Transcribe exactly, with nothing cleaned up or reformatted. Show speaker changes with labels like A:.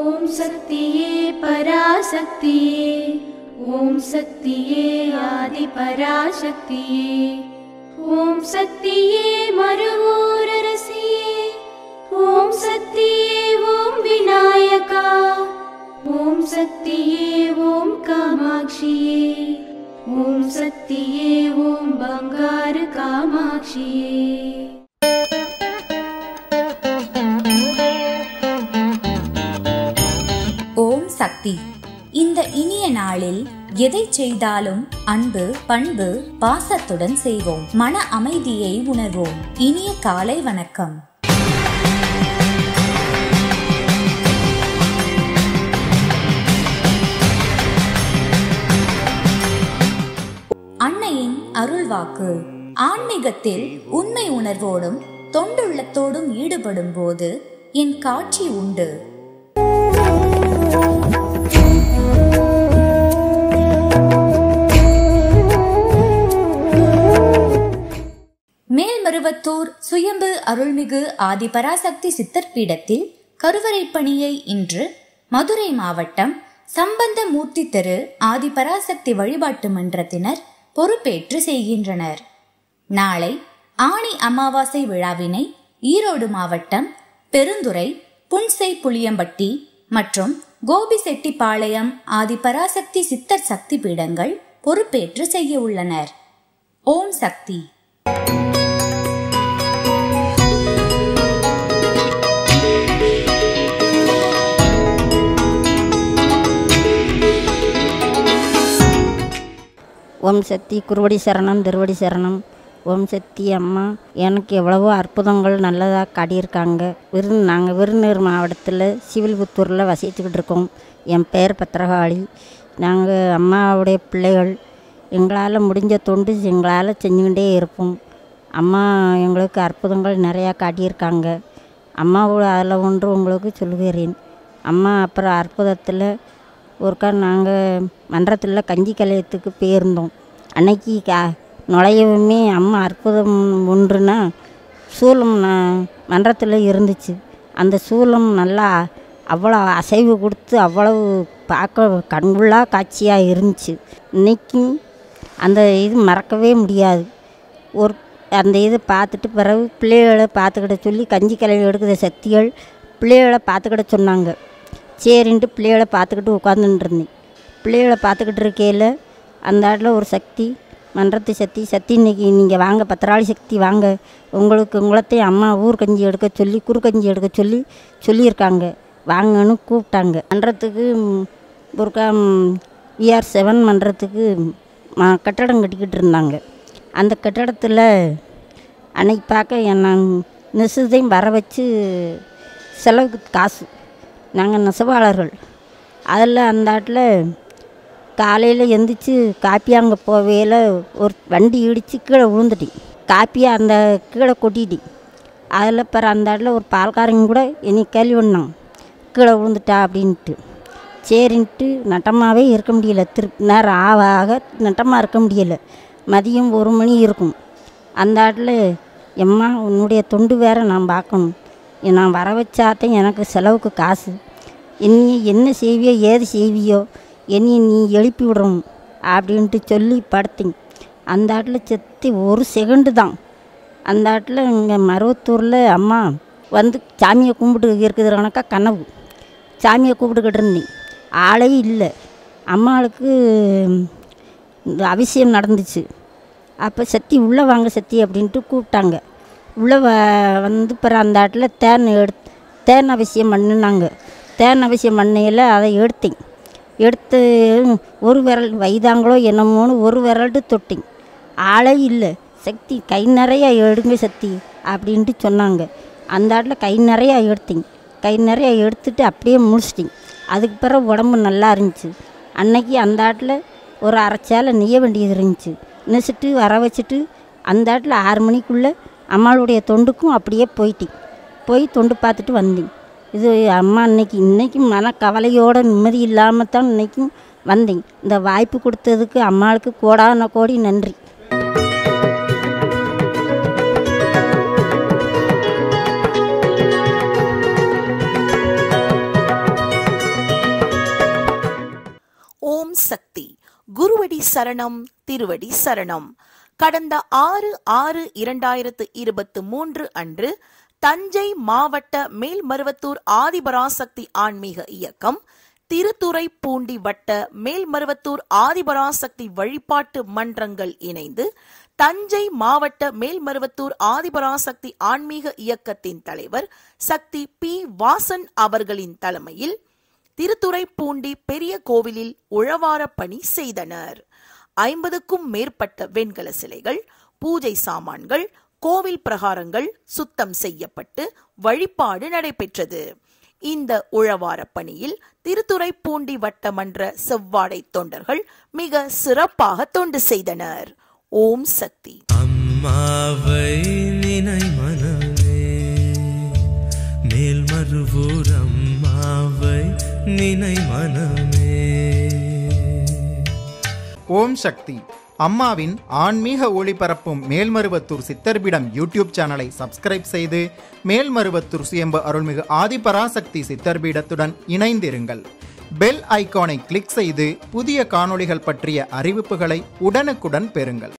A: ஓம் சக்தியே பராசக்தியே, ஓம் சக்தியே ஆதி பராசக்தியே, ஓம் சக்தியே மறுவூரரசியே, ஓம் சக்தியே ஓம் விநாயகா, ஓம் சக்தியே ஓம் காமாட்சியே, ஓம் சக்தியே ஓம் பங்காரு காமாட்சியே.
B: ஓம் சக்தி. இந்த இனிய நாளில் எதை செய்தாலும் அன்பு, பண்பு, பாசத்துடன் செய்வோம். மன அமைதியை உணர்வோம். இனிய காலை வணக்கம். அன்னையின் அருள்வாக்கு. ஆன்மீகத்தில் உண்மை உணர்வோடும் தொண்டுள்ளத்தோடும் ஈடுபடும் போது என் காட்சி உண்டு. மேல்மருவத்தூர் சுயம்பு அருள்மிகு ஆதிபராசக்தி சித்தர் பீடத்தில் கருவறை பணியை இன்று மதுரை மாவட்டம் சம்பந்தமூர்த்தி தெரு ஆதிபராசக்தி வழிபாட்டு மன்றத்தினர் பொறுப்பேற்று செய்கின்றனர். நாளை ஆணி அமாவாசை விழாவினை ஈரோடு மாவட்டம் பெருந்துறை, புன்சை புளியம்பட்டி மற்றும் கோபிசெட்டிப்பாளையம் ஆதிபராசக்தி சித்தர் சக்தி பீடங்கள் பொறுப்பேற்று செய்ய உள்ளனர். ஓம் சக்தி.
C: ஓம் சக்தி. குருவடி சரணம், திருவடி சரணம். ஓம் சக்தி அம்மா, எனக்கு எவ்வளவோ அற்புதங்கள் நல்லதாக காட்டியிருக்காங்க. விரு நாங்கள் விருதுநகர் மாவட்டத்தில் சிவில்புத்தூரில் வசிச்சுக்கிட்டு இருக்கோம். என் பேர் பத்திரகாளி. நாங்கள் அம்மாவுடைய பிள்ளைகள். எங்களால் முடிஞ்ச தொண்டு எங்களால் செஞ்சுக்கிட்டே இருப்போம். அம்மா எங்களுக்கு அற்புதங்கள் நிறையா காட்டியிருக்காங்க. அம்மாவோட அதில் ஒன்று உங்களுக்கு சொல்லுகிறேன். அம்மா அப்புறம் அற்புதத்தில் ஒருக்கா நாங்கள் மன்றத்தில் கஞ்சி கலையத்துக்கு போயிருந்தோம். அன்னைக்கு கா நுழையவுமே அம்மா அற்புதம் ஒன்றுனா சூலம் மன்றத்தில் இருந்துச்சு. அந்த சூலம் நல்லா அவ்வளோ அசைவு கொடுத்து அவ்வளவு பார்க்க கண்கொள்ளா காட்சியாக இருந்துச்சு. இன்றைக்கும் அந்த இது மறக்கவே முடியாது. ஒரு அந்த இதை பார்த்துட்டு பிறகு பிள்ளைகளை பார்த்துக்கிட சொல்லி கஞ்சி கலையை எடுக்கிற சக்திகள் பிள்ளைகளை பார்த்துக்கிட சொன்னாங்க. சரின்ட்டு பிள்ளைகளை பார்த்துக்கிட்டு உட்காந்துட்டு இருந்தேன். பிள்ளைகளை பார்த்துக்கிட்டு இருக்கையில் அந்த இடத்துல ஒரு சக்தி, மன்றத்து சக்தி சக்தி இன்றைக்கி நீங்கள் வாங்க, பத்திராளி சக்தி வாங்க, உங்களுக்கு உங்களத்தையும் அம்மா ஊர் கஞ்சி எடுக்க சொல்லி குறு கஞ்சி எடுக்க சொல்லி சொல்லியிருக்காங்க, வாங்கன்னு கூப்பிட்டாங்க. மன்றத்துக்கு ஒருக்கா விஆர் செவன் மன்றத்துக்கு மா கட்டடம் கட்டிக்கிட்டு இருந்தாங்க. அந்த கட்டடத்தில் அன்னைக்கு பார்க்க நான் நெசதையும் வர வச்சு செலவுக்கு காசு, நாங்கள் நெசவாளர்கள். அதில் அந்த இடத்துல காலையில் எந்திரிச்சு காப்பி அங்கே போவையில் ஒரு வண்டி இடித்து கீழே விழுந்துட்டேன். காப்பியை அந்த கீழே கொட்டிட்டேன். அதில் பிற அந்த இடத்துல ஒரு பால்காரங்க கூட என்னை கேள்வி பண்ணாங்க, கீழே விழுந்துட்டா அப்படின்ட்டு. சரின்ட்டு நட்டமாகவே இருக்க முடியலை. திரு நேரம் ஆக ஆக நட்டமாக இருக்க முடியலை. மதியம் ஒரு மணி இருக்கும். அந்த இடத்துல எம்மா உன்னுடைய தொண்டு வேறு நான் பார்க்கணும், நான் வர வச்சாத்தான் எனக்கு செலவுக்கு காசு, என்னை என்ன செய்வியோ ஏது செய்வியோ என்னை நீ எழுப்பி விடணும் அப்படின்ட்டு சொல்லி படுத்தேன். அந்த இடத்துல செத்து ஒரு செகண்டு தான். அந்த இடத்துல இங்கே மருவத்தூரில் அம்மா வந்து சாமியை கும்பிட்டு இருக்குதுனாக்கா கனவு சாமியை கூப்பிட்டுக்கிட்டு இருந்தேன். ஆளே இல்லை. அம்மாளுக்கு இந்த அபிஷேகம் நடந்துச்சு. அப்போ சக்தி உள்ளே வாங்க சக்தி அப்படின்ட்டு கூப்பிட்டாங்க. உள்ளே வ வந்து பிற அந்த இடத்துல தேன் எடுத்து தேன் அவசியம் பண்ணினாங்க. தேன் அவசியம் பண்ணையில் அதை எடுத்தேன். எடுத்து ஒரு விரல் வைதாங்களோ என்னமோன்னு ஒரு விரல்ட்டு தொட்டேன். ஆளே இல்லை. சக்தி கை நிறையா எடுங்க சக்தி அப்படின்ட்டு சொன்னாங்க. அந்த இடத்துல கை நிறையா எடுத்தேன். கை நிறையா எடுத்துட்டு அப்படியே முடிச்சிட்டேன். அதுக்கு பிறகு உடம்பு நல்லா இருந்துச்சு. அன்னைக்கு அந்த இடத்துல ஒரு அரைச்சாலை நெய்ய வேண்டியது இருந்துச்சு. நெசிட்டு வர வச்சுட்டு அந்த இடத்துல ஆறு மணிக்குள்ளே அம்மாளுடைய தொண்டுக்கும் அப்படியே போயிட்டேன். போய் தொண்டு பார்த்துட்டு வந்தேன். இது அம்மா இன்றைக்கி இன்றைக்கும் மனக்கவலையோடு நிம்மதி இல்லாமல் தான் இன்றைக்கும் வந்தேன். இந்த வாய்ப்பு கொடுத்ததுக்கு அம்மாளுக்கு கோடான கோடி நன்றி.
D: திருவடி சரணம், திருவடி சரணம். கடந்த ஆறு ஆறு இரண்டாயிரத்து இருபத்தி மூன்று அன்று தஞ்சை மாவட்ட மேல்மருவத்தூர் ஆதிபராசக்தி ஆன்மீக இயக்கம், திருத்துறைப்பூண்டி வட்ட மேல்மருவத்தூர் ஆதிபராசக்தி வழிபாட்டு மன்றங்கள் இணைந்து தஞ்சை மாவட்ட மேல்மருவத்தூர் ஆதிபராசக்தி ஆன்மீக இயக்கத்தின் தலைவர் சக்தி பி வாசன் அவர்களின் தலைமையில் திருத்துறைப்பூண்டி பெரிய கோவிலில் உழவார பணி செய்தனர். ஐம்பதுக்கும் மேற்பட்ட வெண்கல சிலைகள், பூஜை சாமான்கள், கோவில் பிரகாரங்கள் சுத்தம் செய்யப்பட்டு வழிபாடு நடைபெற்றது. இந்த உழவார பணியில் திருத்துறைப்பூண்டி வட்டமன்ற செவ்வாடை தொண்டர்கள் மிக சிறப்பாக தொண்டு செய்தனர். ஓம் சக்தி.
E: அம்மாவை நினை மனமே, மேல்மருவூர் அம்மாவை நினை மனமே.
F: ஓம் சக்தி. அம்மாவின் ஆன்மீக ஒளிபரப்பும் மேல்மருவத்தூர் சித்தர்பீடம் யூடியூப் சேனலை சப்ஸ்கிரைப் செய்து மேல்மருவத்தூர் சுயம்பு அருள்மிகு ஆதிபராசக்தி சித்தர்பீடத்துடன் இணைந்திருங்கள். பெல் ஐகானை கிளிக் செய்து புதிய காணொளிகள் பற்றிய அறிவிப்புகளை உடனுக்குடன் பெறுங்கள்.